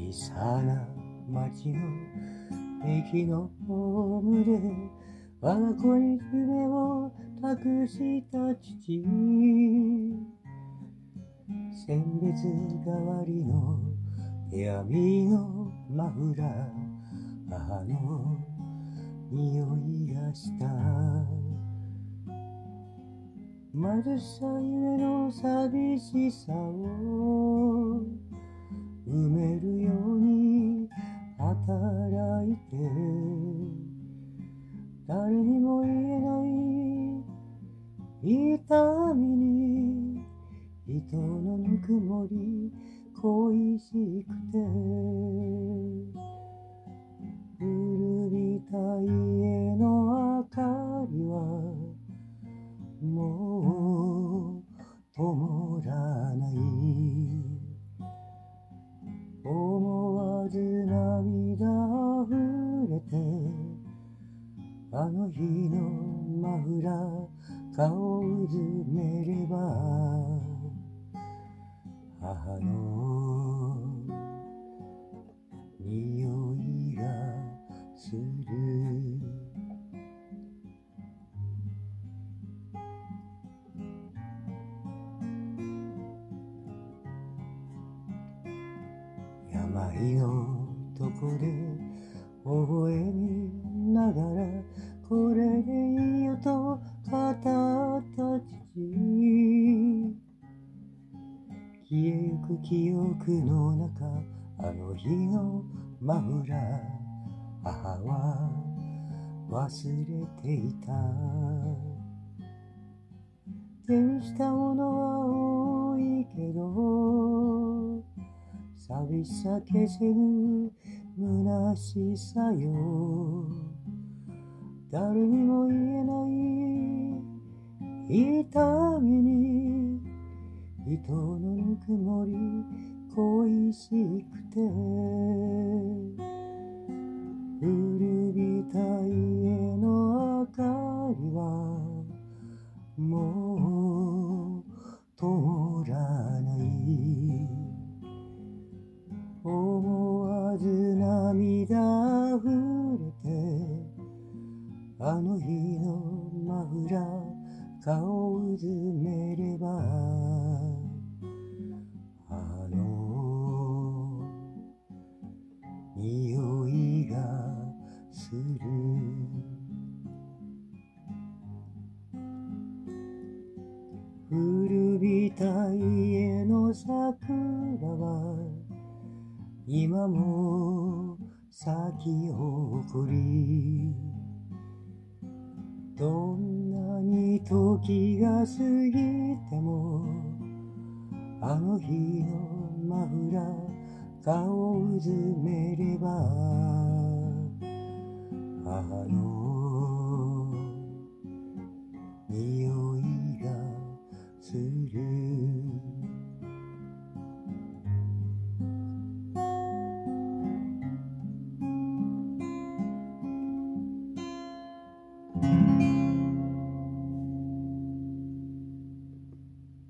小さな町の駅のホームで我が子に夢を託した父、選別代わりの手編みのマフラー、母の匂いがした。貧しさゆえの寂しさを埋めるように働いて、誰にも言えない痛みに人のぬくもり恋しくて、古びた家の明かりはもう灯らない。思わず涙溢れて、あの日のマフラー顔をうずめれば、母の匂いがする。病のとこで微笑みながら、これでいいよと語った父、消えゆく記憶の中、あの日のマフラー、母は忘れていた。手にしたものは多いけど、寂しさ消せぬ虚しさよ。誰にも言えない痛みに人のぬくもり恋しくて、古びた家の明かりはもう灯らない。思わず涙溢れて、あの日のマフラー顔をうずめれば、あの匂いがする。古びた家の桜は今も咲き誇り、どんなに時が過ぎても、あの日のマフラー顔をうずめれば、母の